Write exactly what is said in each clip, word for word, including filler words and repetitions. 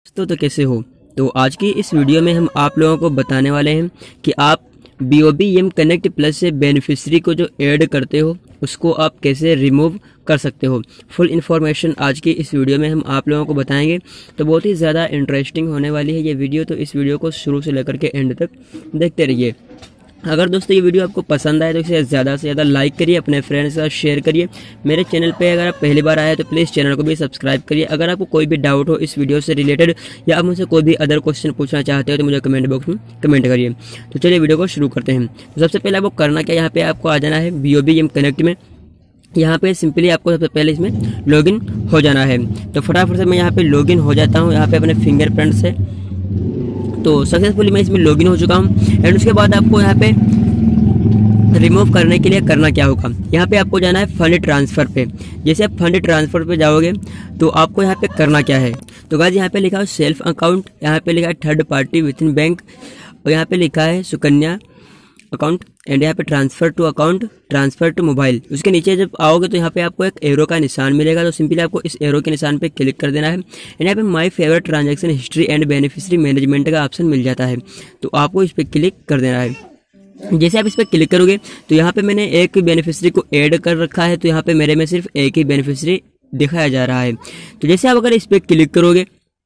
तो तो कैसे हो। तो आज की इस वीडियो में हम आप लोगों को बताने वाले हैं कि आप B O B M connect plus से बेनिफिशियरी को जो ऐड करते हो उसको आप कैसे रिमूव कर सकते हो। फुल इन्फॉर्मेशन आज की इस वीडियो में हम आप लोगों को बताएंगे। तो बहुत ही ज़्यादा इंटरेस्टिंग होने वाली है ये वीडियो, तो इस वीडियो को शुरू से लेकर के एंड तक देखते रहिए। अगर दोस्तों ये वीडियो आपको पसंद आए तो इसे ज़्यादा से ज़्यादा लाइक करिए, अपने फ्रेंड्स के साथ शेयर करिए। मेरे चैनल पे अगर आप पहली बार आए तो प्लीज़ चैनल को भी सब्सक्राइब करिए। अगर आपको कोई भी डाउट हो इस वीडियो से रिलेटेड या आप मुझसे कोई भी अदर क्वेश्चन पूछना चाहते हो तो मुझे कमेंट बॉक्स में कमेंट करिए। तो चलिए वीडियो को शुरू करते हैं। तो सबसे पहले आपको करना क्या, यहाँ पे आपको आ जाना है B O B M connect में। यहाँ पे सिंपली आपको सबसे पहले इसमें लॉगिन हो जाना है। तो फटाफट से मैं यहाँ पे लॉगिन हो जाता हूँ यहाँ पे अपने फिंगरप्रिंट से। तो सक्सेसफुली मैं इसमें लॉगिन हो चुका हूँ। एंड उसके बाद आपको यहाँ पे रिमूव करने के लिए करना क्या होगा, यहाँ पे आपको जाना है फंड ट्रांसफ़र पे। जैसे आप फंड ट्रांसफ़र पे जाओगे तो आपको यहाँ पे करना क्या है, तो गाइस यहाँ पे लिखा है सेल्फ अकाउंट, यहाँ पे लिखा है third party within bank, और यहाँ पे लिखा है सुकन्या अकाउंट, एंड यहाँ पे transfer to account, transfer to mobile. उसके नीचे जब आओगे तो यहाँ पे आपको एक एरो का निशान मिलेगा। तो सिंपली आपको इस एरो के निशान पे क्लिक कर देना है। एंड यहाँ पे my favourite transaction history and beneficiary management का ऑप्शन मिल जाता है, तो आपको इस पर क्लिक कर देना है। जैसे आप इस पर क्लिक करोगे तो यहाँ पे मैंने एक बेनिफिशियरी को ऐड कर रखा है, तो यहाँ पे मेरे में सिर्फ एक ही बेनिफिशियरी दिखाया जा रहा है। तो जैसे आप अगर इस पर क्लिक करोगे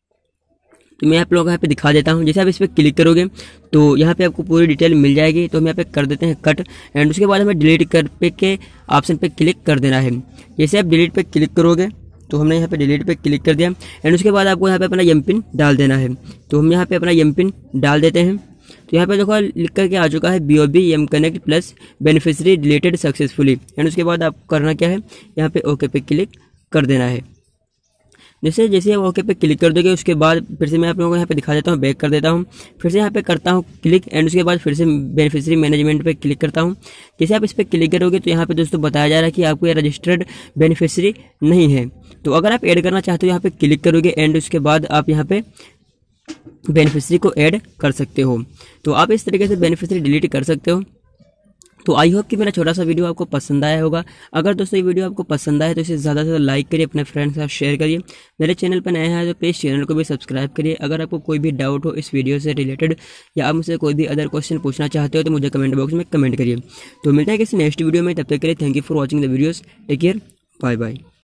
तो मैं आप लोगों को यहाँ पे दिखा देता हूँ। जैसे आप इस पर क्लिक करोगे तो यहाँ पे आपको पूरी डिटेल मिल जाएगी। तो हम यहाँ पे कर देते हैं कट, एंड उसके बाद हमें डिलीट कर पे के ऑप्शन पे क्लिक कर देना है। जैसे आप डिलीट पे क्लिक करोगे तो हमने यहाँ पे डिलीट पे क्लिक कर दिया। एंड उसके बाद आपको यहाँ पे अपना एम पिन डाल देना है। तो हम यहाँ पे अपना एम पिन डाल देते हैं। तो यहाँ पे देखो लिख करके आ चुका है B O B M connect plus beneficiary deleted successfully. And उसके बाद आपको करना क्या है, यहाँ पे ओके पे क्लिक कर देना है। जैसे जैसे आप ओके पे क्लिक कर दोगे उसके बाद फिर से मैं आप लोगों को यहाँ पे दिखा देता हूँ, बैक कर देता हूँ, फिर से यहाँ पे करता हूँ क्लिक, एंड उसके बाद फिर से बेनिफिशियरी मैनेजमेंट पे क्लिक करता हूँ। जैसे आप इस पर क्लिक करोगे तो यहाँ पे दोस्तों बताया जा रहा है कि आपको ये रजिस्टर्ड बेनिफिशियरी नहीं है। तो अगर आप ऐड करना चाहते हो यहाँ पे क्लिक करोगे, एंड उसके बाद आप यहाँ पे बेनिफिशियरी को ऐड कर सकते हो। तो आप इस तरीके से बेनिफिशियरी डिलीट कर सकते हो। तो आई होप कि मेरा छोटा सा वीडियो आपको पसंद आया होगा। अगर दोस्तों ये वीडियो आपको पसंद आए तो इसे ज़्यादा से ज़्यादा लाइक करिए, अपने फ्रेंड्स के साथ शेयर करिए। मेरे चैनल पर नए हैं तो प्लीज़ चैनल को भी सब्सक्राइब करिए। अगर आपको कोई भी डाउट हो इस वीडियो से रिलेटेड या आप मुझसे कोई भी अदर क्वेश्चन पूछना चाहते हो तो मुझे कमेंट बॉक्स में कमेंट करिए। तो मिलते हैं किसी नेक्स्ट वीडियो में, तब तक के लिए thank you for watching the videos. Take care, bye bye.